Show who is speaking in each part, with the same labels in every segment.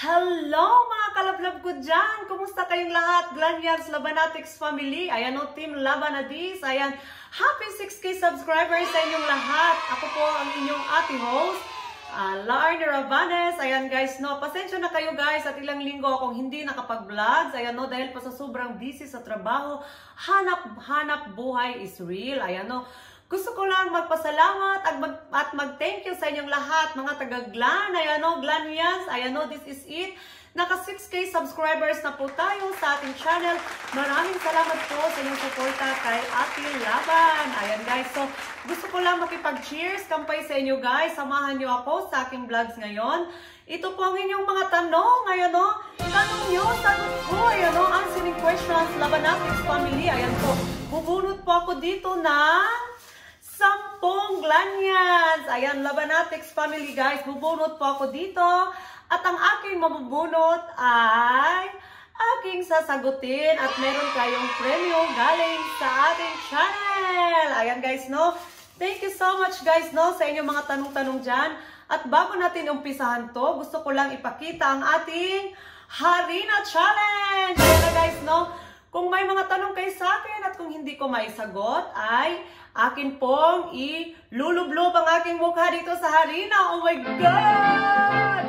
Speaker 1: Hello mga kalablab ko dyan! Kumusta kayong lahat? Glanyans Labanatics family. Ayan o, Team Labanadis. Ayan, happy 6K subscribers sa inyong lahat. Ako po ang inyong ate host, Larnie Rabanes. Ayan guys, no, pasensya na kayo guys at ilang linggo akong hindi nakapag-vlogs. Ayan no, dahil pa sa sobrang busy sa trabaho, hanap buhay is real. Ayan no, gusto ko lang magpasalamat at mag-thank you sa inyong lahat, mga taga-Glan. Ayan o, Glanyans. Ayan o, this is it. Naka 6K subscribers na po tayo sa ating channel. Maraming salamat po sa inyong suporta kay Ate Laban. Ayan guys, so gusto ko lang makipag-cheers, kampay sa inyo guys. Samahan nyo ako sa aking vlogs ngayon. Ito po ang inyong mga tanong. Ayan o, tanong nyo, sagot ko. Ayan o, answering questions, Labanatics family. Ayan po, bubunot po ako dito ng 10 Glanyans. Ayan, Labanatics family guys, bubunot po ako dito. At ang aking mabubunot ay aking sasagutin. At meron kayong premyo galing sa ating channel. Ayan guys, no? Thank you so much guys, no? Sa inyong mga tanong-tanong dyan. At bago natin umpisahan to, gusto ko lang ipakita ang ating Harina Challenge. Ayan guys, no? Kung may mga tanong kayo sa akin at kung hindi ko maisagot, ay akin pong ilulublob ang aking mukha dito sa harina. Oh my God!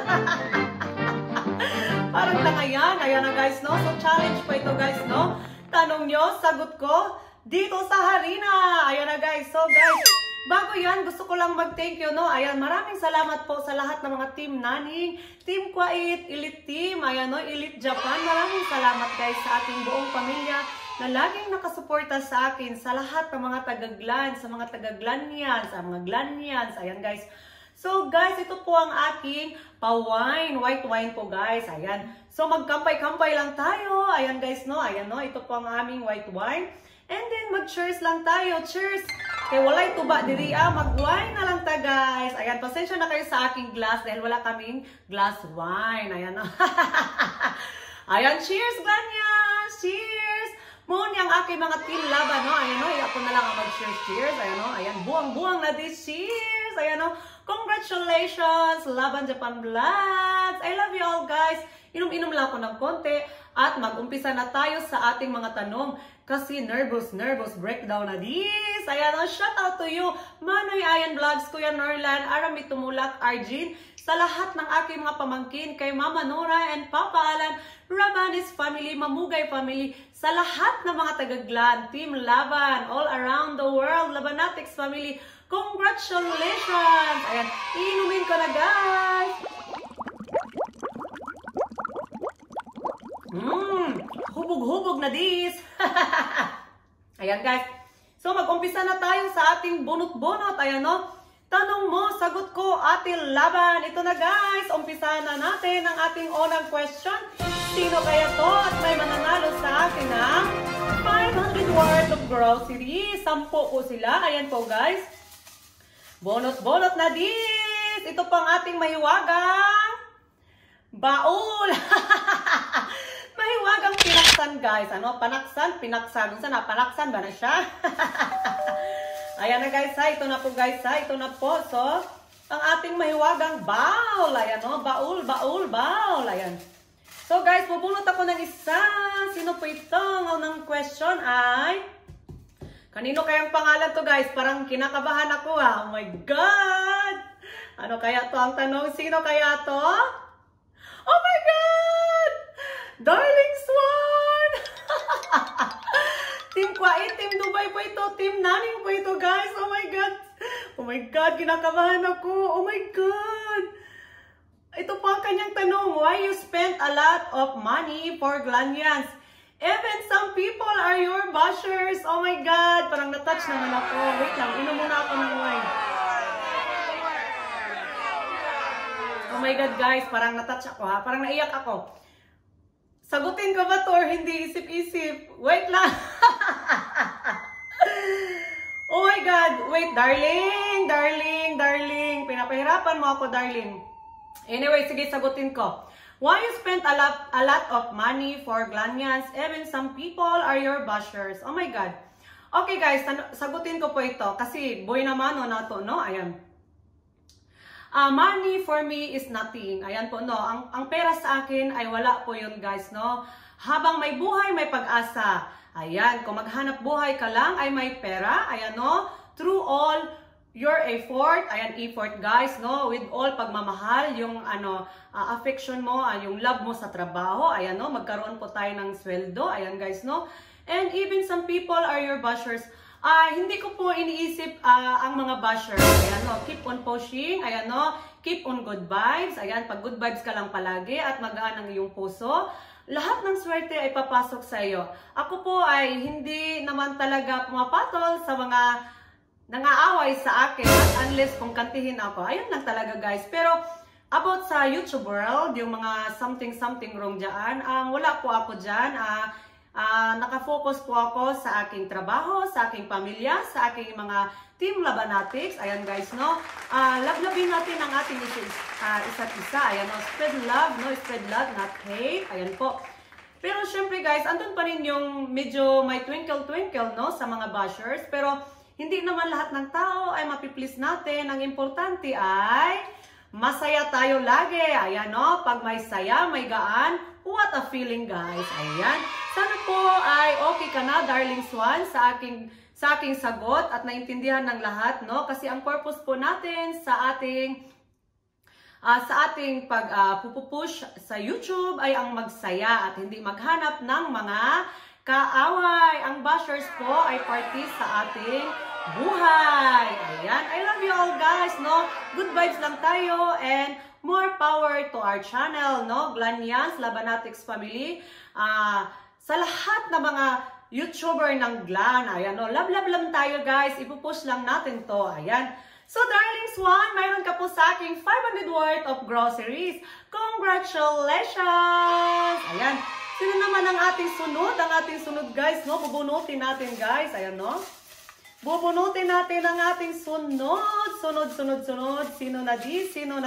Speaker 1: Parang tangayan. Ayan na guys, no? So challenge po ito guys, no? Tanong nyo, sagot ko dito sa harina. Ayan na guys. So guys, bago yan, gusto ko lang mag-thank you, no? Ayan, maraming salamat po sa lahat ng mga Team Naning, Team Kwait, Elite Team, ayan, no? Elite Japan. Maraming salamat guys sa ating buong pamilya na laging nakasuporta sa akin, sa lahat ng mga taga-Glan, sa mga taga-Glanyans, sa mga Glanyans. Ayan guys. So guys, ito po ang aking pa-wine, white wine po guys. Ayan. So magkampay-kampay lang tayo. Ayan guys, no? Ayan, no? Ito po ang aming white wine. And then mag-cheers lang tayo. Cheers! Kaya walay tuba diri, mag-wine na lang ta guys. Ayan, pasensya na kayo sa aking glass dahil wala kaming glass wine. Ayan, no? Ayan, cheers Glanyans! Cheers! Muna ang aking mga team laban, no? Ayan, no? Ako na lang ang mag-cheers. Ayan, no? Ayan, buang-buang na this. Cheers! Ayan, no? Congratulations! Laban Japan Bloods! I love you all, guys! Inom-inom lang ako ng konti at mag-umpisa na tayo sa ating mga tanong kasi nervous breakdown na this. Ayan, no? Shout out to you, Manoy Ayan Vlogs, Kuya Norlan, Arami Tumulak, Arjin, sa lahat ng aking mga pamangkin, kay Mama Nora and Papa Alan, Rabanis family, Mamugay family, sa lahat ng mga taga-Glan, Team Laban, all around the world, Labanatics family, congratulations! Ayan, inumin ko na guys! Hubog-hubog na this! Ayan guys, so mag-umpisa na tayo sa ating bunot-bunot. Ayan no, tanong mo, sagot ko, Ate Laban. Ito na guys, umpisahan na natin ang ating unang question. Sino kaya to at may mananalo sa atin ng 500 worth of groceries? 10 po sila. Ayan po guys. Bonot-bonot na this. Ito po ang ating mahiwagang baul. Mahiwagang pinaksan guys. Ano? Panaksan, pinaksan. Sana panaksan ba na siya? Ayan na guys ha. Ito na po guys ha. Ito na po. So, ang ating mahiwagang baul. Ayan o. Baul. Ayan. So guys, bubunot ako ng isa. Sino po ito? Ang unang question ay, kanino kayang pangalan to guys? Parang kinakabahan ako ha. Oh my God! Ano kaya to ang tanong? Sino kaya to? Oh my God! Darling Swan! Team Kwait, Team Dubai po ito. Team Naning po ito guys. Oh my God! Oh my God! Kinakabahan ako. Oh my God! Ito po ang kanyang tanong. Why you spent a lot of money for Glanyans? Even some people are your bashers. Oh my God! Parang na-touch naman ako. Wait lang, inom muna ako ng wine. Oh my God guys, parang na-touch ako ha. Parang naiyak ako. Sagutin ko ba to or hindi? Isip-isip. Wait lang. Oh my God. Wait, darling. Pinapahirapan mo ako, darling. Anyway, sige, sagutin ko. Why you spent a lot of money for Glanyans? Even some people are your bashers. Oh my God. Okay guys, sagutin ko po ito. Kasi boy naman o na to, no? Ayan. Money for me is nothing. Ayan po, no. Ang pera sa akin ay wala po yun, guys, no. Habang may buhay, may pag-asa. Ayan, kung maghanap buhay ka lang, ay may pera. Ayan, no. Through all your effort, ayan, effort, guys, no. With all pagmamahal, yung, affection mo, yung love mo sa trabaho. Ayan, no. Magkaroon po tayo ng sweldo. Ayan, guys, no. And even some people are your bashers. Hindi ko po iniisip ang mga bashers. Ayan, no? Keep on pushing. Ayan, no? Keep on good vibes. Ayan, pag good vibes ka lang palagi at magaan ang iyong puso, lahat ng swerte ay papasok sa iyo. Ako po ay hindi naman talaga pumapatol sa mga nangaaway sa akin unless kung kantihin ako. Ayun lang talaga, guys. Pero about sa YouTube world, yung mga something wrong dyan, wala po ako dyan. Nakafocus po ako sa aking trabaho, sa aking pamilya, sa aking mga Team Labanatics. Ayan, guys, no? Love-lovin natin ang ating isa't isa. Ayan, no? Spread love, no? Spread love, not hate. Ayan po. Pero syempre, guys, andun pa rin yung medyo may twinkle-twinkle, no? Sa mga bashers. Pero hindi naman lahat ng tao ay mapiplease natin. Ang importante ay masaya tayo lagi. Ayan, no? Pag may saya, may gaan, what a feeling, guys. Ayan. Sana po ay okay ka na, darling Swan, sa aking sagot at naintindihan ng lahat, no? Kasi ang purpose po natin sa ating pagpupush sa YouTube ay ang magsaya at hindi maghanap ng mga kaaway. Ang bashers po ay party sa ating buhay. Ayan. I love you all, guys, no? Good vibes lang tayo and more power to our channel, no? Glanyans, Labanatics family. Sa lahat ng mga YouTuber ng Glan, ayan, no? Love lang tayo, guys. Ipupush lang natin to. Ayan. So, darling Swan, mayroon ka po sa aking 500 worth of groceries. Congratulations! Ayan. Sino naman ang ating sunod? Ang ating sunod, guys, no? Bubunutin natin, guys. Ayan, no? Bubunutin natin ang ating sunod. Sunod. Sino na dis?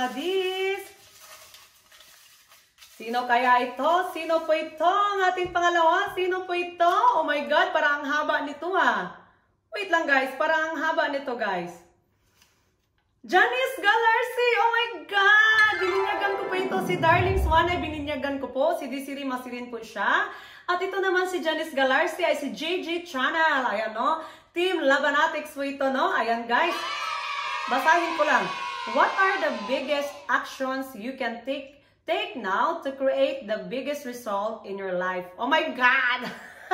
Speaker 1: Sino kaya ito? Sino po ito? Ang ating pangalawa? Sino po ito? Oh my God, parang ang haba nito, ha. Wait lang, guys. Parang ang haba nito, guys. Janice Galarcy! Oh my God! Bininyagan ko po ito. Si Darling Swan ay bininyagan ko po. Si Desiree Masirin po siya. At ito naman si Janice Galarcy ay si JG Channel. Ayan, no? Team Labanatics po ito, no? Ayan, guys. Basahin ko lang. What are the biggest actions you can take now to create the biggest result in your life? Oh my God!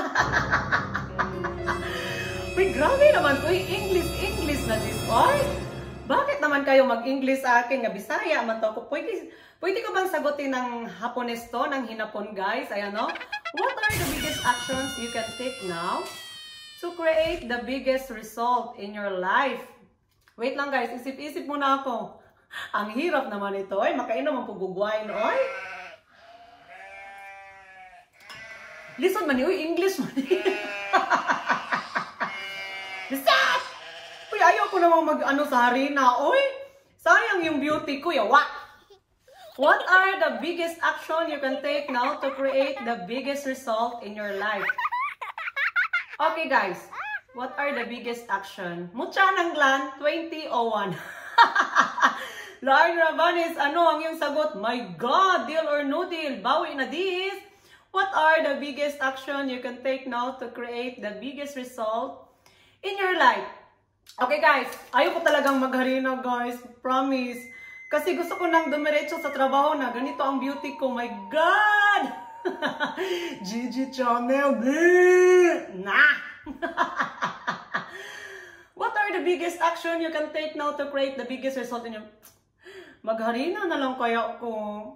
Speaker 1: Uy, grabe naman ko. English na this. Oy! Bakit naman kayo mag-English sa akin? Nga Bisaya man to ko. Pwede ko bang sagutin ng Hapones to, ng Hinapon, guys? Ayan, no? What are the biggest actions you can take now to create the biggest result in your life? Wait lang, guys. Isip-isip muna ako. Ang hirap naman ito. Ay, makainom ang pugugwain. Oy. Listen man, uy, English man. Lisat! Uy, ayaw ko namang mag-ano sa harina. Oy, sayang yung beauty ko. Yawa! What are the biggest action you can take now to create the biggest result in your life? Okay, guys. What are the biggest action? Mucha ng Glan, 2001. Larry Rabanes, ano ang iyong sagot? My God, deal or no deal? Bawi na this. What are the biggest action you can take now to create the biggest result in your life? Okay, guys. Ayoko talagang magharina, guys. Promise. Kasi gusto ko nang dumiretso sa trabaho na ganito ang beauty ko. My God! Gigi Channel. Nah! What are the biggest action you can take now to create the biggest result in your... Magharina na lang kaya ko.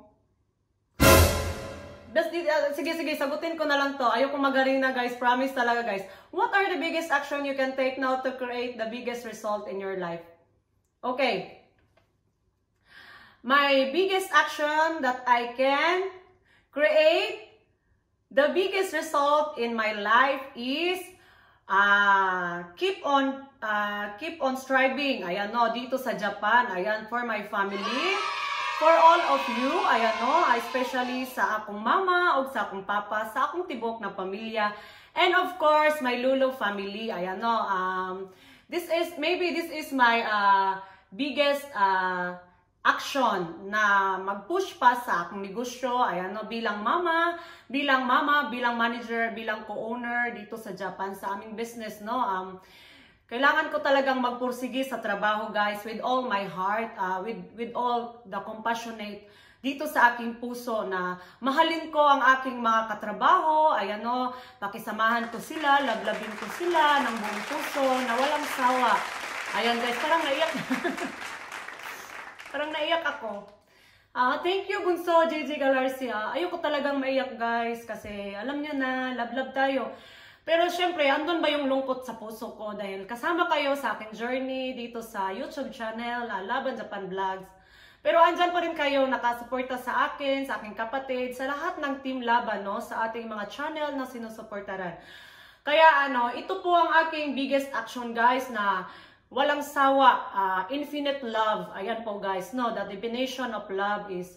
Speaker 1: Sige, sagutin ko na lang to. Ayoko magharina, guys. Promise talaga, guys. What are the biggest action you can take now to create the biggest result in your life? Okay. My biggest action that I can create the biggest result in my life is keep on striving. Ayan, no, dito sa Japan. Ayan, for my family, for all of you. Ayan, no, especially sa akong mama o sa akong papa, sa akong tibok na pamilya, and of course my Lulu family. Ayan, no, this is my biggest action na mag-push pa sa akong negosyo. Ayan, no, bilang mama, bilang manager, bilang co-owner dito sa Japan sa aming business, no. Kailangan ko talagang magpursige sa trabaho, guys, with all my heart, with all the compassionate dito sa aking puso na mahalin ko ang aking mga katrabaho. Ayan, no, pakisamahan ko sila, lablabin ko sila ng buong puso na walang sawa. Ayan, guys, parang naiyak. Parang naiyak ako. Thank you, Bunso, JJ Galarcia. Ayoko talagang maiyak, guys, kasi alam nyo na, love tayo. Pero syempre, andun ba yung lungkot sa puso ko dahil kasama kayo sa aking journey dito sa YouTube channel, Laban Japan Vlogs. Pero andyan pa rin kayo nakasuporta sa akin, sa aking kapatid, sa lahat ng Team Laban, no, sa ating mga channel na sinusuportaran. Kaya ito po ang aking biggest action, guys, na walang sawa, infinite love. Ayan po, guys, no, the definition of love is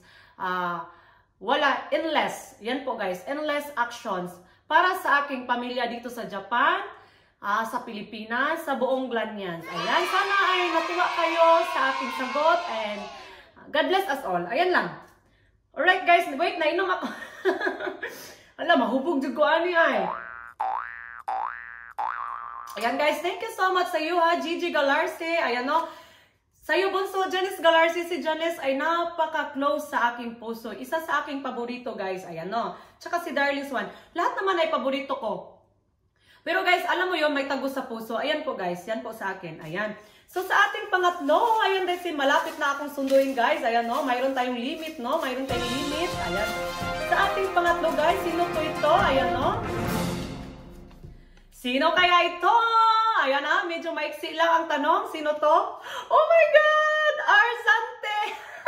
Speaker 1: endless. Yan po, guys, endless actions para sa aking pamilya dito sa Japan, sa Pilipinas, sa buong Glanyans. Ayan, sana ay natuwa kayo sa aking sagot and God bless us all. Ayan lang. Alright, guys, wait, nainom ako. Alam, mahubog jud ko ani ay. Ayan, guys, thank you so much sa iyo, ha, Gigi Galarce. Ayan, no, sa iyo, Bunso, Janice Galarce. Si Janice ay napaka-close sa aking puso. Isa sa aking paborito, guys. Ayan, no. Tsaka si Darling Swan. Lahat naman ay paborito ko. Pero, guys, alam mo yun, may tago sa puso. Ayan po, guys. Yan po sa akin. Ayan. So, sa ating pangatlo, ayan, guys, malapit na akong sunduin, guys. Ayan, no. Mayroon tayong limit, no. Mayroon tayong limit. Ayan. Sa ating pangatlo, guys, sino po ito? Ayan, no. Sino kaya ito? Ayan, medyo maiksi lang ang tanong. Sino to? Oh my God! Arzante!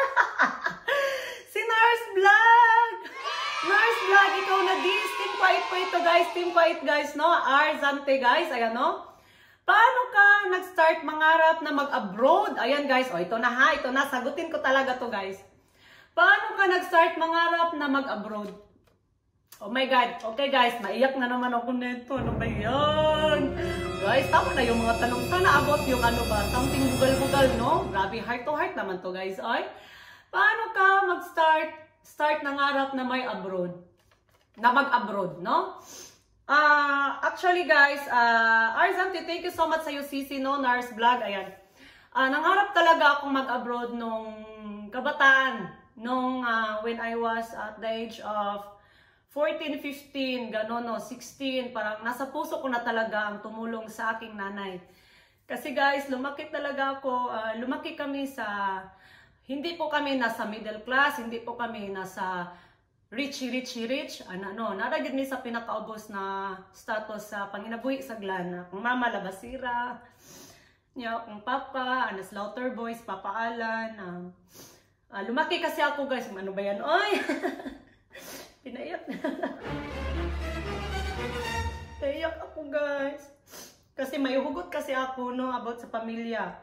Speaker 1: Si Nars Vlog! Nars Vlog, ikaw na dis. Team Quiet po ito, guys. Team Quiet, guys, no? Arzante, guys. Ayan, no? Paano ka nag-start mangarap na mag-abroad? Ayan, guys. O, ito na, ha? Ito na. Sagutin ko talaga to, guys. Paano ka nag-start mangarap na mag-abroad? Oh my God. Okay, guys. Maiyak na naman ako nito. Ano ba yan? Guys, tama na yung mga tanong. Sana abot yung ano ba? Something bugal-bugal, no? Grabe, heart to heart naman to, guys. Ay, paano ka mag-start nangarap na may abroad? Na mag-abroad, no? Actually, guys, Arzante, thank you so much sa iyo, Sisi, no? Nars Vlog, ayan. Nangarap talaga akong mag-abroad nung kabataan. Nung when I was at the age of 14, 15, gano'n, no, 16, parang nasa puso ko na talaga ang tumulong sa aking nanay. Kasi, guys, lumaki talaga ako, lumaki kami sa, hindi po kami nasa middle class, hindi po kami nasa rich. Naragid mi sa pinakaubos na status sa panginabuhi sa Glan. Akong mama, labasira, niya, akong papa, slaughter boys, Papa Alan. Lumaki kasi ako, guys, ano ba yan? Oy! Pinaiyak na. Pinaiyak ako, guys. Kasi may hugot kasi ako, no, about sa pamilya.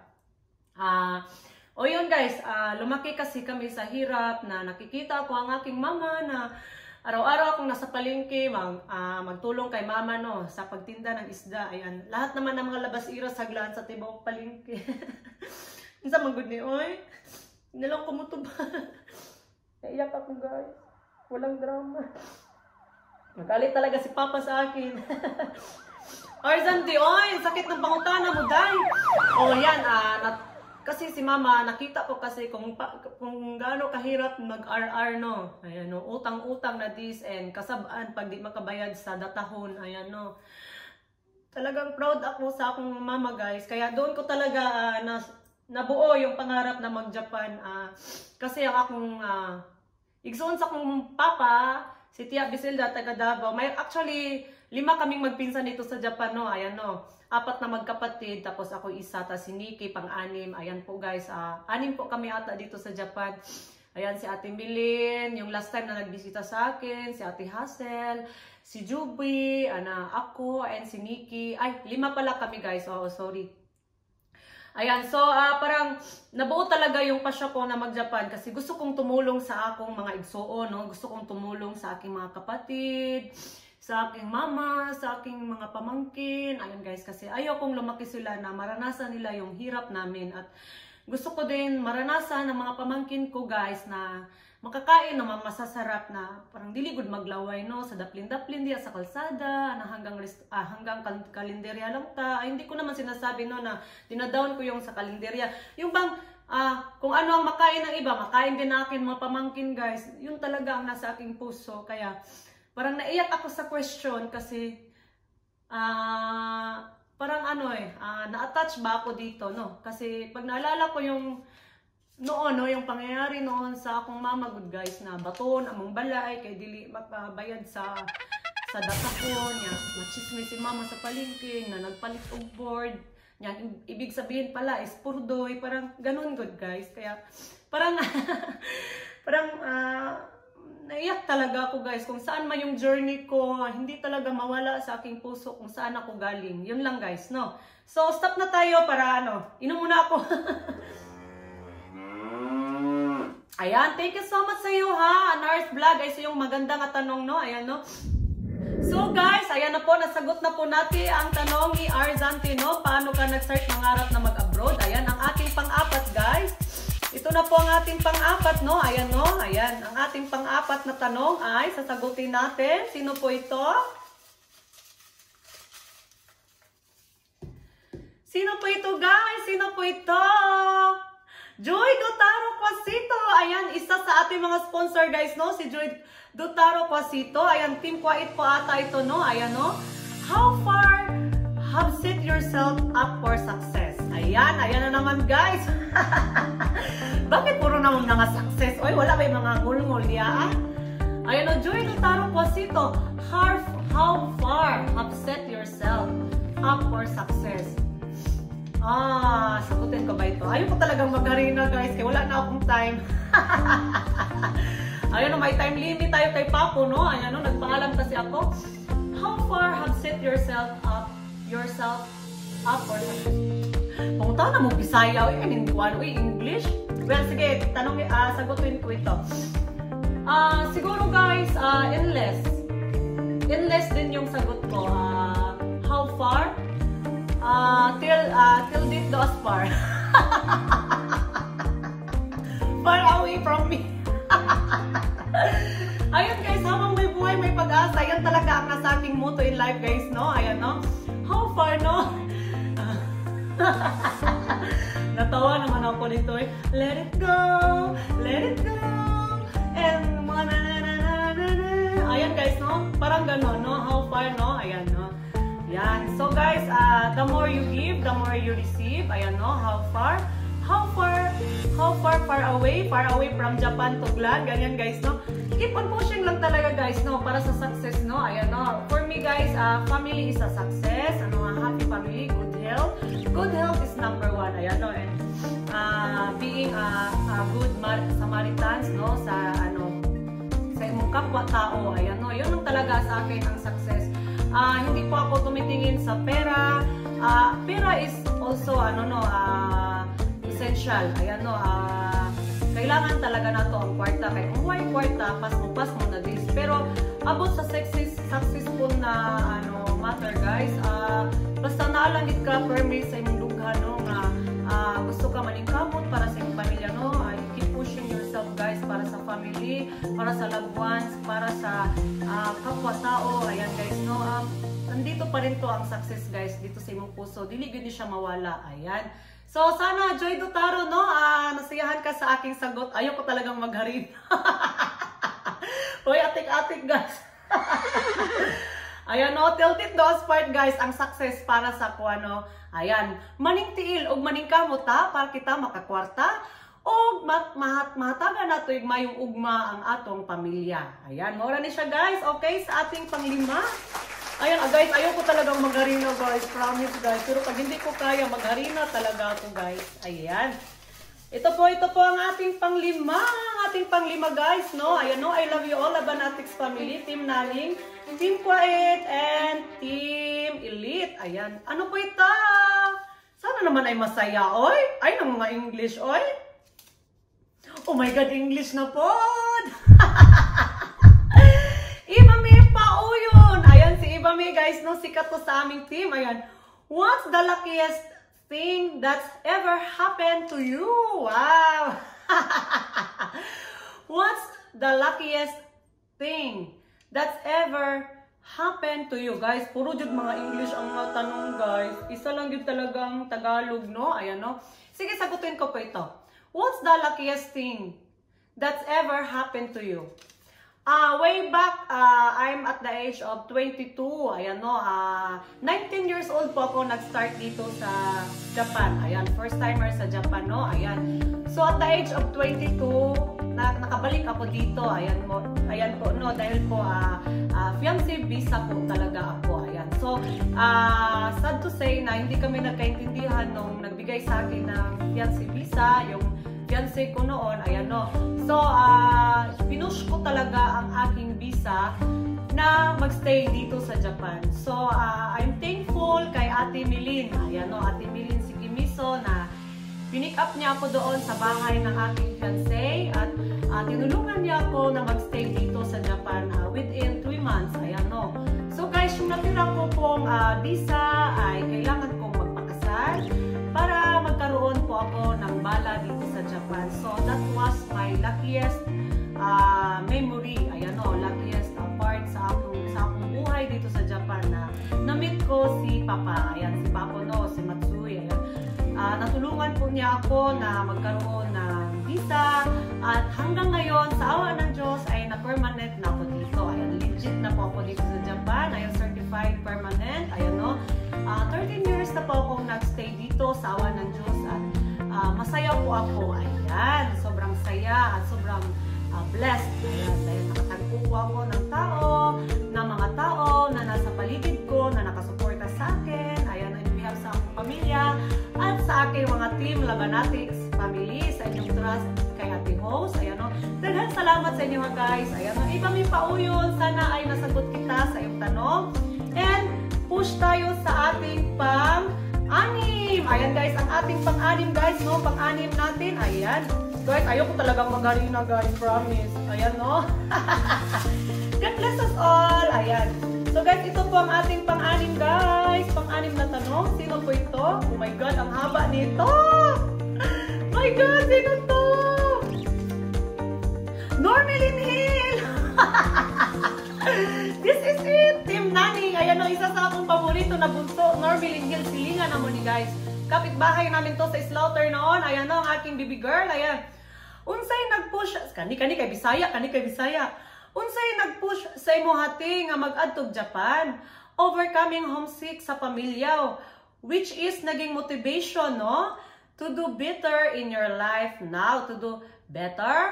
Speaker 1: O yun, guys, lumaki kasi kami sa hirap na nakikita ko ang aking mama na araw-araw akong nasa palengke, magtulong kay mama, no, sa pagtinda ng isda. Ayan, lahat naman ng mga labas-ira saglaan sa tibok palengke. Isa magod ni, oy. Nilang kumutuba. Naiyak ako, guys. Walang drama. Magalit talaga si Papa sa akin. Arzante, oy, sakit ng pangutana mo, day. O yan, kasi si Mama, nakita ko kasi kung gaano kahirap mag-RR, no. Ayan, no, utang-utang na this and kasabaan pag di makabayad sa datahon. Ayan, no. Talagang proud ako sa akong mama, guys. Kaya doon ko talaga nabuo yung pangarap na mag-Japan. Kasi ang akong igsoon sa akong papa, si Tia Bisilda, taga Davao. May actually 5 kaming magpinsan dito sa Japan, no. Ayan, no. 4 na magkapatid, tapos ako isa, tapos si Nikki, pang-6. Ayan po, guys. 6 po kami ata dito sa Japan. Ayan, si Ate Milin, yung last time na nagbisita sa akin, si Ate Hassel, si Juby, ako, and si Nikki. Ay, 5 pala kami, guys. Oh, sorry. Ayan, so parang nabuo talaga yung pasya ko na mag-Japan kasi gusto kong tumulong sa akong mga igsuon, no? Gusto kong tumulong sa aking mga kapatid, sa aking mama, sa aking mga pamangkin. Ayan, guys, kasi ayaw kong lumaki sila na maranasan nila yung hirap namin. At gusto ko din maranasan ng mga pamangkin ko guys na makakain ng mga masasarap na parang diligod maglaway no sa daplin-daplin diya sa kalsada na hanggang kalenderya lang ta. Ay, hindi ko naman sinasabi no na dinadown ko yung sa kalenderya. Yung bang kung ano ang makain ng iba, makain din akin mga pamangkin guys. Yun talaga ang nasa aking puso. Kaya parang naiyak ako sa question kasi parang na-attach ba ako dito no? Kasi pag naalala ko yung noon, no, yung pangyayari noon sa akong mama, good guys, na baton, among balay, kay dili makabayad sa datakon, niya, machismis si mama sa palengke, na nagpalit og board, niya, ibig sabihin pala is purdoy, parang ganun good guys, kaya parang, naiyak talaga ako guys, kung saan man yung journey ko, hindi talaga mawala sa aking puso kung saan ako galing, yun lang guys, no? So, stop na tayo para inom muna ako. Ayan, thank you so much sa iyo ha, Nars Vlog. Ay, so yung magandang tanong, no? Ayan, no? So guys, ayan na po, nasagot na po natin ang tanong ni Arzante, no? Paano ka nag-start mangarap na mag-abroad? Ayan, ang ating pang-apat, guys. Ito na po ang ating pang-apat, no? Ayan, no? Ayan, ang ating pang-apat na tanong ay sasagutin natin. Sino po ito? Sino po ito, guys? Sino po ito? Joy Dutaro Quasito. Ayan, isa sa ating mga sponsor guys, no? Si Joy Dutaro Quasito. Ayan, Team Quiet po ata ito, no? Ayan, no? How far have set yourself up for success? Ayan, ayan na naman guys. Bakit puro naman mga success? Oy, wala ba yung mga ngul-ngul niya? Ayan, no? Joy Dutaro Quasito. How far have set yourself up for success? Sagutin ko ba ito? Ayaw ko talagang mag-arena guys, kaya wala na akong time. Ayan o, may time limit tayo kay Papo, no? Ayan o, nagpaalam kasi ako. How far have set yourself up for success? Pungtaw na mo Bisaya, English? Well, sige, sagutin ko ito. Siguro guys, endless din yung sagot ko. How far? Till it goes far. Far away from me. Ayun guys, habang may buhay, may pag-asa. Yan talaga ang nasa aking motto in life guys, no? Ayan, no? How far, no? Natawa naman ako nito eh. Let it go, let it go. And ayan guys, no? Parang gano'n, no? How far, no? Ayan, no? Yan. So guys, the more you give, the more you receive. Ayan, no? How far away from Japan to Glad. Ganyan guys, no? Keep on pushing lang talaga guys, no? Para sa success, no? Ayan, no? For me guys, family is a success. Happy family, good health. Good health is number one. Ayan, no? And being a good Samaritans, no? Sa imong kapwa-tao. Ayan, no? Yun ang talaga sa akin ang success. Hindi po ako tumitingin sa pera. Pera is also essential. Ayan, no, kailangan talaga na to ang kwarta. Kaya kung may kwarta, pas mo na this. Pero about sa successful na matter guys, basta naalangit ka permit sa imong lugha, no, nga gusto ka maningkamot para sa imong pamilya, no. Keep pushing yourself guys para sa family, para sa loved ones, para sa kapwa-tao. Ayan guys, no, nandito pa rin to ang success guys, dito sa imong puso. Dili gid siya mawala. Ayan. So sana Joy Dutaro, no, nasiyahan ka sa aking sagot. Ayaw ko talagang magharin. Hoy, atik-atik guys. Ayan, no, till it goes part guys, ang success para sa kuano. Ayan, maning tiil og maning kamot ha, para kita makakwarta. O mahataga na ito mayong ugma ang atong pamilya. Ayan, mura ni siya guys. Okay, sa ating panglima. Ayan, guys, ayaw ko talagang magharina guys. Promise guys. Pero pag hindi ko kaya, magharina talaga ako guys. Ayan. Ito po ang ating panglima. Ang ating panglima guys, no? Ayan, no? I love you all, Labanatics family. Team Naling, Team Quiet, and Team Elite. Ayan. Ano po ito? Sana naman ay masaya, oy. Ay, ng mga English, oy. Oh my God, English na po! Iba May pa o yun! Ayan, si Iba May guys, no? Sikat to sa aming team. Ayan. What's the luckiest thing that's ever happened to you? Wow! What's the luckiest thing that's ever happened to you? Guys, puro jud mga English ang mga tanong, guys. Isa lang jud talagang Tagalog, no? Ayan, no? Sige, sagutin ko po ito. What's the luckiest thing that's ever happened to you? Way back, I'm at the age of 22. Ayan, no? 19 years old po ako nag-start dito sa Japan. Ayan, first timer sa Japan, no? Ayan. So, at the age of 22, nakabalik ako dito. Ayan po, no? Dahil po, fiancé visa po talaga ako. Ayan. So, sad to say na hindi kami nagkaintindihan nung nagbigay sa akin ng fiancé visa, yung fiancé ko noon. Ayan, no? So, pinush ko talaga ang aking visa na magstay dito sa Japan. So, I'm thankful kay Ate Milin. Ayan, no? Ate Milin si Kimiso na pinick up niya ako doon sa bahay ng aking fiancé at tinulungan niya ako na magstay dito sa Japan within 3 months. Ayan, no? So, guys, yung natira ko pong visa ay kailangan kong magpakasal para magkaroon po ako ng bala dito sa Japan. So, that was my luckiest memory. Ayan, no? Luckiest part sa akong buhay dito sa Japan na na-meet ko si Papa. Ayan, si Papa, no? Si Matsui. Ayan. Natulungan po niya ako na magkaroon ng visa at hanggang ngayon, sa awa ng Diyos, ay na-permanent na ako dito. Ayan, legit na po ako dito sa Japan. Ayan, certified permanent. Ayan, no? 13 years na po akong nag-stay dito sa awa ng Diyos at masaya po ako. Ayan, sobrang saya at sobrang blessed. Ayan, dahil nakatagpo po ako ng mga tao na nasa paligid ko, na nakasuporta sa akin. Ayan, on behalf sa akong pamilya at sa aking mga team Labanatics family, sa inyong trust kay Ate Host. Ayan, no? Daghang salamat sa inyo, guys. Ayan, no? Iba may pauyon. Sana ay nasagot kita sa iyong tanong. And push tayo sa ating pang-anim. Ayan, guys, ang ating pang-anim, guys, no? Pang-anim natin. Ayan. Guys, ayoko talagang magarina, guys. Promise. Ayan, no? God bless us all. Ayan. So, guys, ito po ang ating pang-anim, guys. Pang-anim na tanong. Sino po ito? Oh my God, ang haba nito. My God, sino to? Normelin Hill. This is it. Team Nani. Ayan, no? Isa sa akong paborito na bunso. Normelin Hill. Silingan naman ni, guys. Kapitbahay namin to sa Slaughter noon. Ayan, no? Ang aking baby girl. Ayan. Unsay nag-push. Kani kay Bisaya. Unsay nag-push sa imo hati nga mag-adtog Japan, overcoming homesick sa pamilya, which is naging motivation, no? To do better in your life now. To do better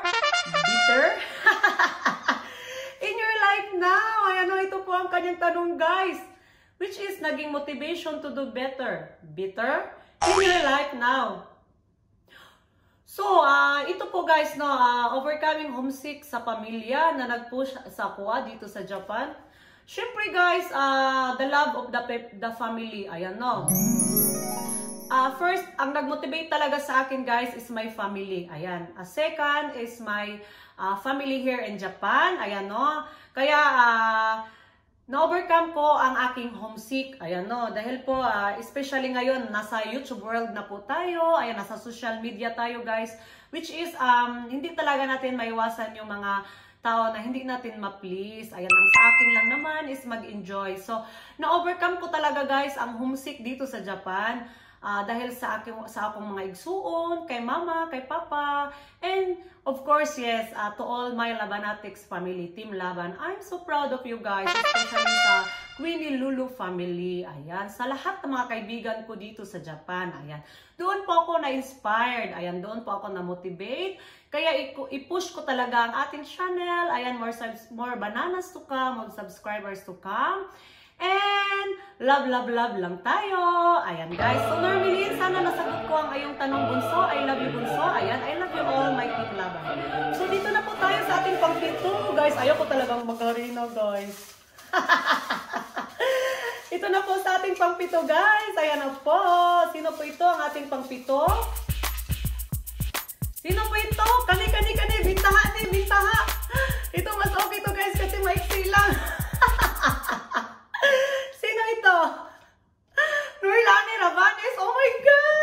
Speaker 1: in your life now. Ayan, no? Ito po ang kanyang tanong, guys. Which is naging motivation to do better in your life now. So, ito po, guys, no, overcoming homesick sa pamilya na nag-push sa kuha dito sa Japan. Siyempre, guys, the love of the family. Ayan, no. First, ang nag-motivate talaga sa akin, guys, is my family. Ayan. Second is my family here in Japan. Ayan, no. Kaya, na-overcome ko ang aking homesick. Ayan, no. Dahil po, especially ngayon, nasa YouTube world na po tayo. Ayan, nasa social media tayo, guys. Which is, hindi talaga natin maiwasan yung mga tao na hindi natin ma-please. Ayan, ang sa akin lang naman is mag-enjoy. So, na-overcome ko talaga, guys, ang homesick dito sa Japan. Dahil sa akong mga igsuon, kay mama, kay papa, and of course, yes, to all my Labanatics family, Team Laban. I'm so proud of you guys, especially sa Queenie Lulu family. Ayan, sa lahat ng mga kaibigan ko dito sa Japan. Ayan, doon po ako na-inspired. Ayan, doon po ako na-motivate. Kaya i-push ko talaga ang ating channel. Ayan, more bananas to come, more subscribers to come. And love lang tayo. Ayan, guys. So, Normelin, sana nasagot ko ang ayong tanong, bunso. I love you, bunso. Ayan, I love you all, my Team Laban. So, dito na po tayo sa ating pang-pito. Guys, ayaw ko talagang magarina, guys. Ito na po sa ating pang-pito, guys. Ayan na po. Sino po ito ang ating pang-pito? Sino po ito? Kani. Bintaha. Ito, mas okay to, guys, kasi maiksi lang. Sino ito? Norlani Rabanes. Oh my God!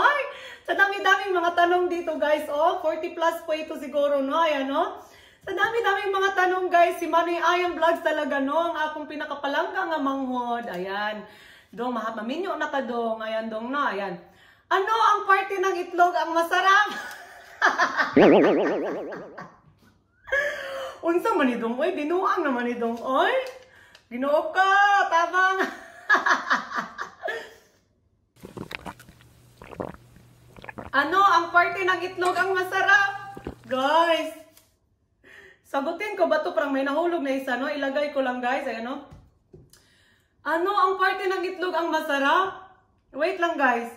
Speaker 1: Ay, sa dami-daming mga tanong dito guys. Oh, 40 plus po ito siguro, no? Ayan, no? Sa dami-daming mga tanong guys, si Manoy Ayang Vlogs talaga, no? Ang akong pinakapalangga nga manghod. Ayan. Dong, maminyo na ka dong. Ayan, dong, no? Ayan. Ano ang parte ng itlog ang masarap? Unsa man ni dong, oy? Binuang naman ni dong, oy? Ginoo ka, tabang. Ano ang parte ng itlog ang masarap? Guys, sagutin ko ba ito? Parang may nahulog na isa, no? Ilagay ko lang, guys. Ayan, no? Ano ang parte ng itlog ang masarap? Wait lang, guys.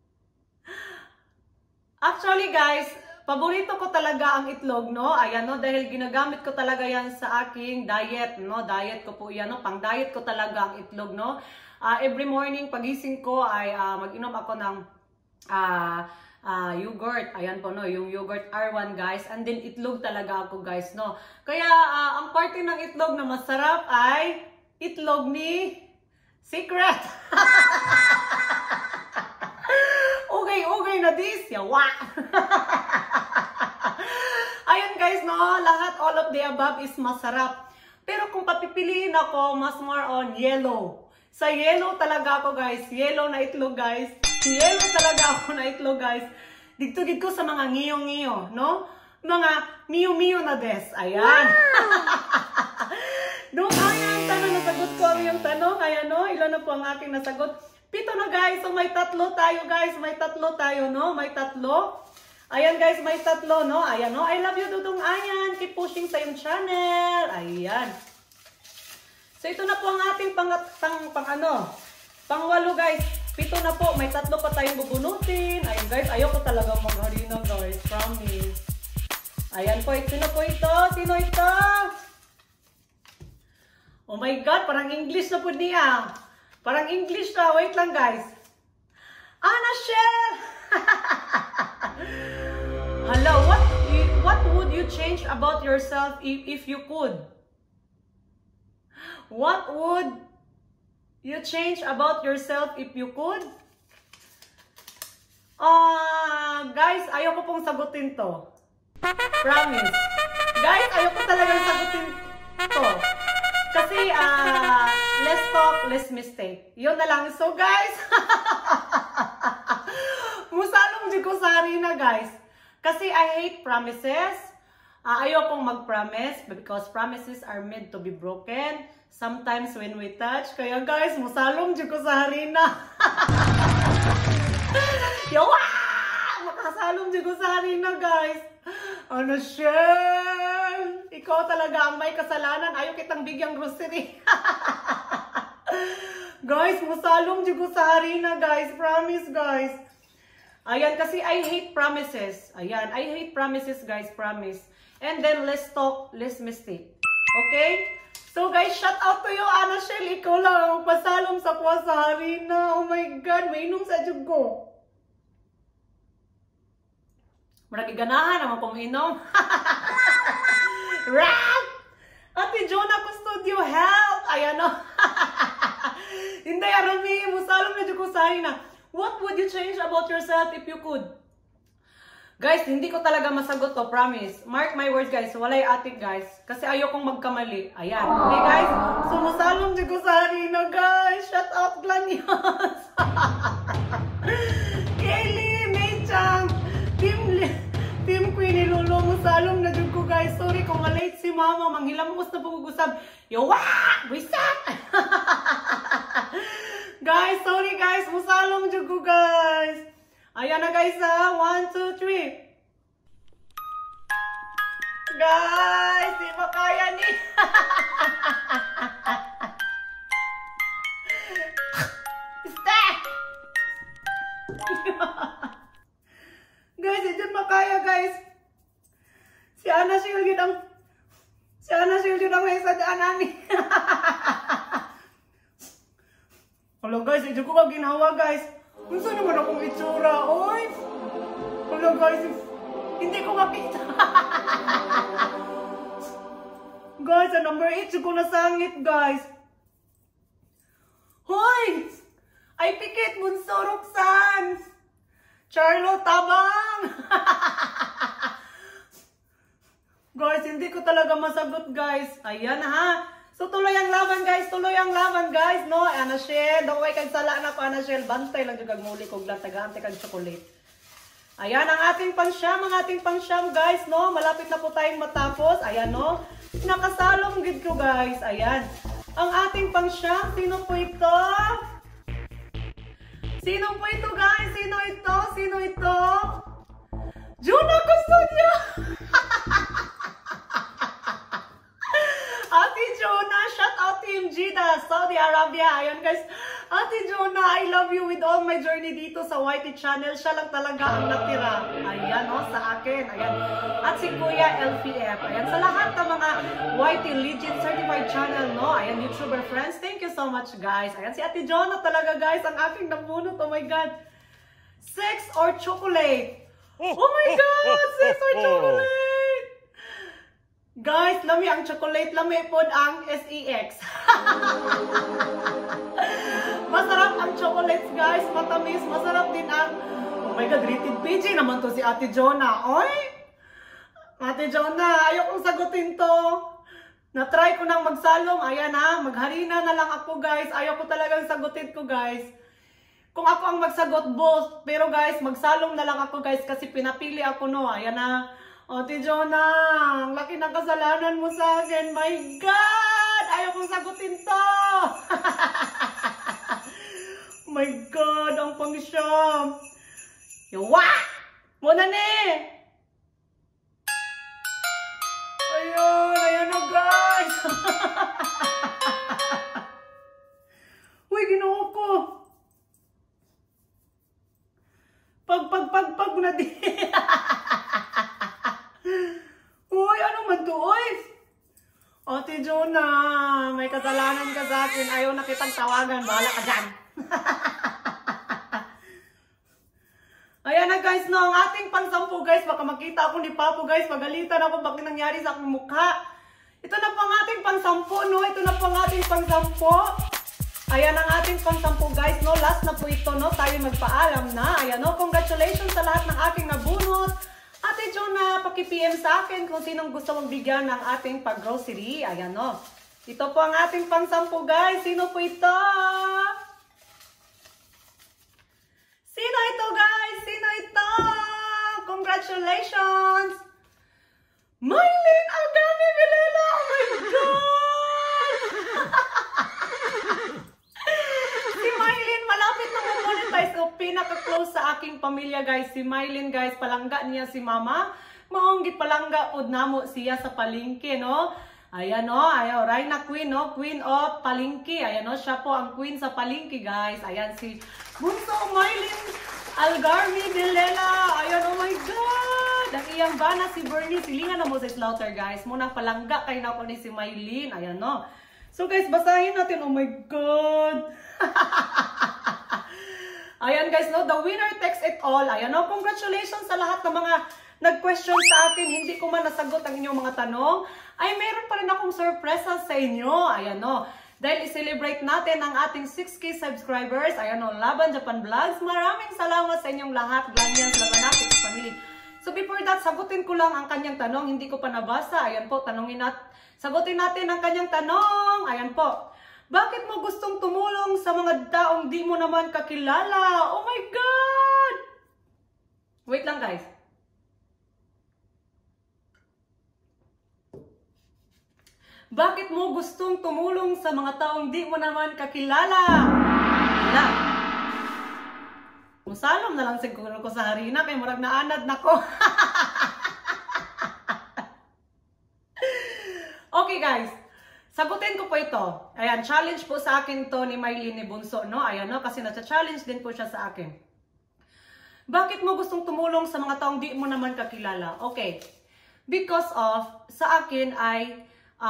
Speaker 1: Actually, guys, paborito ko talaga ang itlog, no? Ayan, no? Dahil ginagamit ko talaga yan sa aking diet, no? Diet ko po yan, no? Pang-diet ko talaga ang itlog, no? Every morning, pagising ko ay mag-inom ako ng yogurt. Ayan po, no? Yung yogurt R1, guys. And then, itlog talaga ako, guys, no? Kaya, ang parte ng itlog na masarap ay itlog ni Secret. Okay na this. Yawa. Ayan, guys, no? Lahat, all of the above is masarap. Pero kung papipiliin ako, mas more on yellow. Sa yellow talaga ako, guys. Yellow na itlog, guys. Yellow talaga ako na itlog, guys. Digtugid ko sa mga ngiyo-ngiyo, no? Mga miyo-miyo na des. Ayan. Doon, ayan, sana nasagot ko ang iyong tanong. Ayan, no? Ilan na po ang aking nasagot? 7 na, guys. So, may 3 tayo, guys. May 3 tayo, no? May 3. Ayan, guys, may 3, no? Ayan, no? I love you, Dudong Ayan. Keep pushing sa iyong channel. Ayan. So, ito na po ang ating pang-8, guys. 7 na po. May 3 pa tayong bubunutin. Ayan, guys. Ayoko talaga magharina, guys. Promise. Ayan po. Sino po ito? Sino ito? Oh my God. Parang English na po niya. Parang English na. Wait lang, guys. Anna Shell! Hello. What would you change about yourself if you could? What would you change about yourself if you could? Guys, ayoko pong sagutin to. Promise. Guys, ayoko talagang sagutin to. Kasi, less talk, less mistake. Yun na lang. So, guys, musalong di ko sa harina, guys. Kasi I hate promises. Ayokong mag-promise because promises are meant to be broken. Sometimes when we touch. Kaya, guys, musalong di ko sa harina. Yawa! Makasalong di ko sa harina, guys. Ano siya? Ikaw talaga ang may kasalanan. Ayaw kitang bigyang grocery. Guys, musalong di ko sa harina, guys. Promise, guys. Ayan, kasi I hate promises. Ayan, I hate promises, guys. Promise. And then, let's talk, less mistake. Okay? So, guys, shout out to you, Anna Shell. Ikaw lang ang pasalong sa kuha sa harina. Oh my God, may inom sa jug ko. Maragi ganahan naman pong inom. Rap! Ate Jonah ko studio, help! Ayan o. Hindi, Arami. Musalong na jug ko sa harina. What would you change about yourself if you could? Guys, hindi ko talaga masagot to, promise. Mark my words, guys. Walay atik, guys. Kasi ayokong magkamali. Ayan. Okay, guys? Sumusalong di ko sa harina, guys. Shut up, Glanyos. Kelly, May-chan, Team Queenie Lolo, musalong na dun ko, guys. Sorry kung malate si Mama. Manghilamos na pagugusab. Yawa! Wisat! Guys, sorry, guys. Musalong dun ko, guys. Ayan na, guys, ha. 1, 2, 3. Guys, di ba kaya ni? Stop! Guys, hindi makaya, guys. Si Anna Shell yun ang may sadaan namin. Hello, guys. Hindi ko ginawa, guys. Kung saan naman akong itsura? Oy! Hello, guys. Hindi ko makita. Guys, sa number 8, ko nasangit, guys. Hoy! Ay, pikit, bunso, Roxanne. Charlo Tabang! Guys, hindi ko talaga masagot, guys. Ayan ha. So, tuloy ang laban, guys. Tuloy ang laban, guys. No, Ana Shell. Daway kag sala na ko, Ana Shell. Bantay lang yung kagmuli kog lang. Taga-ante kag chocolate. Ayan ang ating pangsyam. Ang ating pangsyam, guys. No, malapit na po tayong matapos. Ayan, no. Nakasalong gid ko, guys. Ayan. Ang ating pangsyam. Sino po ito? Sino po ito, guys? Sino ito? Sino ito? Juna Custodio! Ate Jonah, shout out Team Jeddah, Saudi Arabia. Ayan guys, Ate Jonah, I love you with all my journey dito sa YT channel. Siya lang talaga ang natira. Ayan o, sa akin. Ayan. At si Kuya LPF. Ayan, sa lahat ng mga YT Legend Certified channel, no? Ayan, YouTuber friends, thank you so much guys. Ayan, si Ate Jonah talaga guys, ang aking nabunot. Oh my God. Sex or chocolate? Oh my God, sex or chocolate? Guys, lami ang chocolate, lami po ang SEX. Masarap ang chocolates, guys. Matamis, masarap din ang... Oh my God, rated PG naman to si Ate Jonah. Oy! Ate Jonah, ayaw kong sagutin to. Na-try ko nang magsalong. Ayan ha, magharina na lang ako, guys. Ayaw ko talagang sagutin ko, guys. Kung ako ang magsagot, both. Pero guys, magsalong na lang ako, guys, kasi pinapili ako, no. Ayan ha. Ate Jonah, ang laki ng kasalanan mo sa akin. My God! Ayaw kong sagutin to! My God, ang pangsyam. Yawa! Muna ni! Ayun, ayan na guys! Uy, ginawa ko! Pag na di! Uy, ano man to, uy? Ate Jonah, may kasalanan ka sa akin. Ayaw na kitang tawagan. Bahala ka dyan. Ayan na guys, no. Ang ating pang-10 guys. Baka makita ako ni Papo guys. Magalitan ako bakit nangyari sa aking mukha. Ito na po ang ating pang-10, no. Ito na po ang ating pang-10. Ayan ang ating pang-10 guys, no. Last na po ito, no. Tayo magpaalam na. Ayan, no. Congratulations sa lahat ng aking nabunot. Ate Jonah, paki-PM sa akin kung sinong gusto mong bigyan ng ating pag-grocery. Ayan o. Ito po ang ating pang-10 guys. Sino po ito? Sino ito guys? Sino ito? Congratulations! Mylene Agami Vilela! Oh my God! Si Mylene, malapit na mag-monetize. So, pinaka-close sa aking pamilya guys. Si Mylene guys, palangga niya si mama. Maonggi palangga pod namo siya sa palengke, no? Ayan no, ayan, Raina Queen, no? Queen of Palengke. Ayan no, siya po ang queen sa palengke guys. Ayan si Bunso Mylene Algarmi Vilela. Ayan, oh my God! Ang iyang bana si Bernie. Silingan na mo sa slaughter guys. Munang palangga kayo na po ni si Mylene. Ayan no. So guys, basahin natin. Oh my God! Ayan guys, no, the winner takes it all. Ayan, no, congratulations sa lahat ng mga nag-question sa akin. Hindi ko man nasagot ang inyong mga tanong. Ay, meron pa rin akong sorpresa sa inyo. Ayan, no, dahil i-celebrate natin ang ating 6K subscribers. Ayan, no, Laban Japan Vlogs. Maraming salamat sa inyong lahat. Glanyans, Labanatic family. So before that, sagutin ko lang ang kanyang tanong. Hindi ko pa nabasa. Ayan po, sagutin natin ang kanyang tanong. Ayan po. Bakit mo gustong tumulong sa mga taong di mo naman kakilala? Oh my God! Wait lang guys. Bakit mo gustong tumulong sa mga taong di mo naman kakilala? Wala. Musalom na lang siguro ko sa harina kay murag naanad na ko. Okay guys. Sagutin ko po ito. Ayan, challenge po sa akin to ni Mylene ni Bunso, no? Ayan, no? Kasi nasa-challenge din po siya sa akin. Bakit mo gustong tumulong sa mga taong di mo naman kakilala? Okay. Because of, sa akin ay,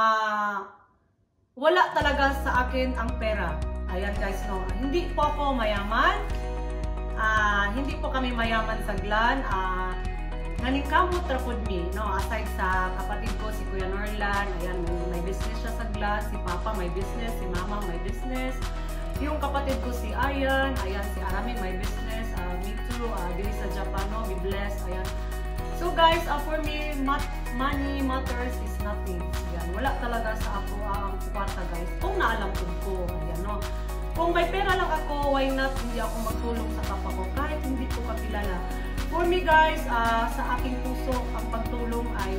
Speaker 1: wala talaga sa akin ang pera. Ayan guys, no? Hindi po ako mayaman. Hindi po kami mayaman sa Glan. Naningkamot trapod me, no? Aside sa kapatid ko, si Kuya Norlan, ayan, may business siya sa Glass, si Papa may business, si Mama may business, yung kapatid ko si Ayan, ayan, si Arami may business, me too. Yuyu dito sa Japan, no? Be blessed. Ayan. So guys, for me, money matters is nothing. Ayan. Wala talaga sa ako ang kwarta guys. Kung naalam ko. Ayan, no? Kung may pera lang ako, why not hindi ako magtulong sa kapwa ko kahit hindi ko kakilala. For me guys, sa aking puso, ang pagtulong ay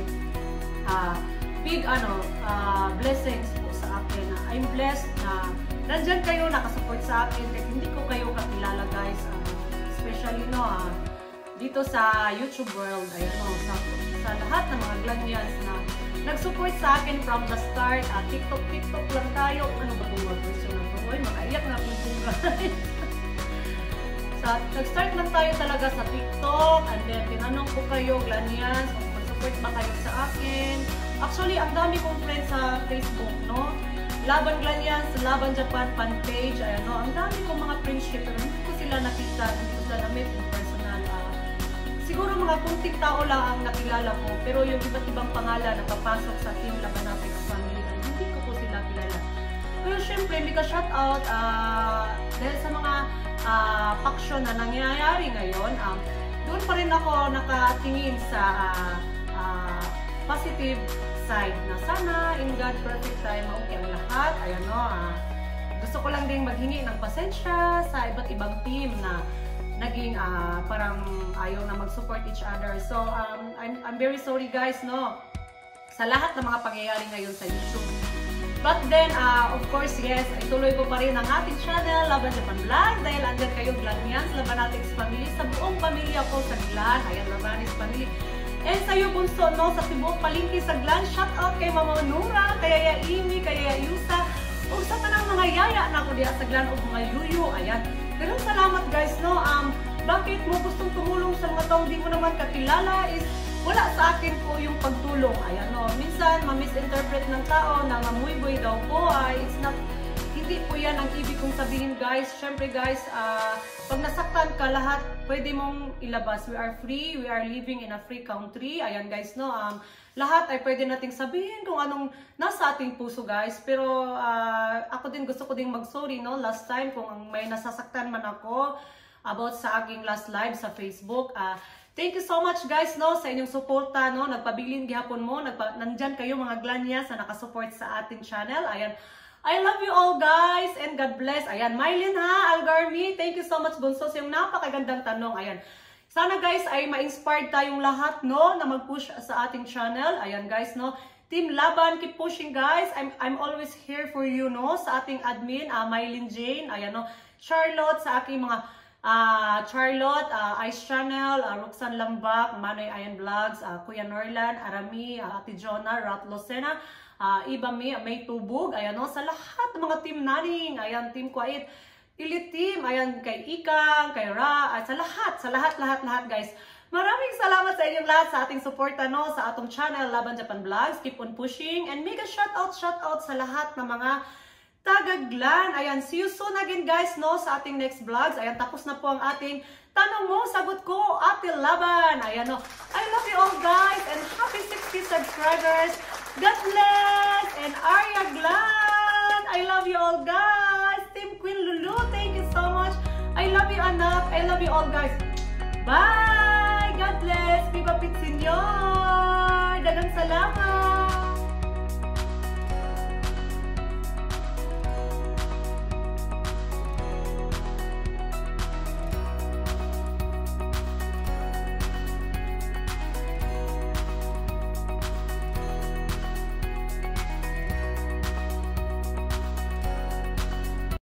Speaker 1: big blessings po sa akin. I'm blessed na nandyan kayo, nakasupport sa akin kahit hindi ko kayo kakilala guys. Especially dito sa YouTube world, ayan, sa lahat ng mga Glanians na nag-support sa akin from the start. TikTok lang tayo. Ano ba itong mag-version na ito? Uy, makaiyak na po guys. Nag-start lang tayo talaga sa TikTok, and then tinanong ko kayo, Glanians, kung mag-support ba kayo sa akin. Actually, ang dami kong friends sa Facebook, no? Laban Glanians, Laban Japan fan page, ayan, no? Ang dami kong mga friendship, pero hindi ko sila nakita, hindi ko sila na-meet in personal. Siguro mga kunting tao lang ang nakilala ko, pero yung iba't ibang pangalan na papasok sa Team Labanatics Family, hindi ko po sila kilala. Pero syempre, hindi ka shoutout dahil sa mga faction na nangyayari ngayon, doon pa rin ako nakatingin sa positive side na sana in God perfect time, okay ang lahat. Ayan, no, gusto ko lang din maghingi ng pasensya sa iba't ibang team na naging parang ayaw na mag-support each other. So, I'm very sorry guys, no, sa lahat ng mga pangyayari ngayon sa YouTube. But then, of course, yes, ituloy ko pa rin ang ating channel, Laban Japan Vlog, dahil andyan kayo Glanians, Labanatics Family, sa buong pamilya ko sa Glan, ayan, Labanatics Family. And sa iyo, bunso, no, sa tibuok palingki sa Glan, shout out kay Mama Nura, kay Yaya Imi, kay Yaya Yusa, o sa tanang mga yaya na ako diya sa Glan, o mga yuyu, ayan. Pero salamat guys, no, bakit mo gustong tumulong sa mga taong di mo naman kakilala is, wala sa akin po yung pagtulong. Ayan, no, minsan ma-misinterpret ng tao na mamuiboy daw po, it's not, hindi po yan ang ibig kong sabihin guys. Syempre guys, pag nasaktan ka, lahat pwede mong ilabas. We are free, we are living in a free country. Ayan guys, no, lahat ay pwede nating sabihin kung anong nasa ating puso guys. Pero ako din gusto ko din mag-sorry, no, last time kung may nasasaktan man ako about sa aking last live sa Facebook. Thank you so much guys, no, sa inyong suporta, no, nagpabilin gihapon mo, nandyan kayo mga Glanians na nakasupport sa ating channel. Ayan, I love you all guys and God bless. Ayan, Mylene Algarmi, thank you so much bunso sa yung napakagandang tanong. Ayan, sana guys ay ma-inspired tayong lahat, no, na mag-push sa ating channel. Ayan guys, no, Team Laban, keep pushing guys. I'm always here for you, no, sa ating admin, Mylene Jane, ayan, no, Charlotte, sa aking mga Charlotte, Ice Channel, Roxanne Lambak, Manoy Ayan Vlogs, Kuya Norlan, Arami, Ate Jonah, Rat Lucena, Iba May Tubog, ayan, no, sa lahat ng mga team naning, ayan, Team Quiet, Elite Team, ayan, kay Ikang, kay Ra, sa lahat guys. Maraming salamat sa inyong lahat sa ating suporta, no, sa atong channel, Laban Japan Vlogs. Keep on pushing, and mega shout out sa lahat ng mga taga-Glan. Ayan, see you soon again guys, no, sa ating next vlogs. Ayan, tapos na po ang ating tanong mo, sagot ko, Ate Laban. Ayan, no, I love you all guys, and happy 60 subscribers. God bless, and Arya Glan, I love you all guys. Team Queen Lulu, thank you so much. I love you anak, I love you all guys. Bye, God bless, Viva Pitsinyo.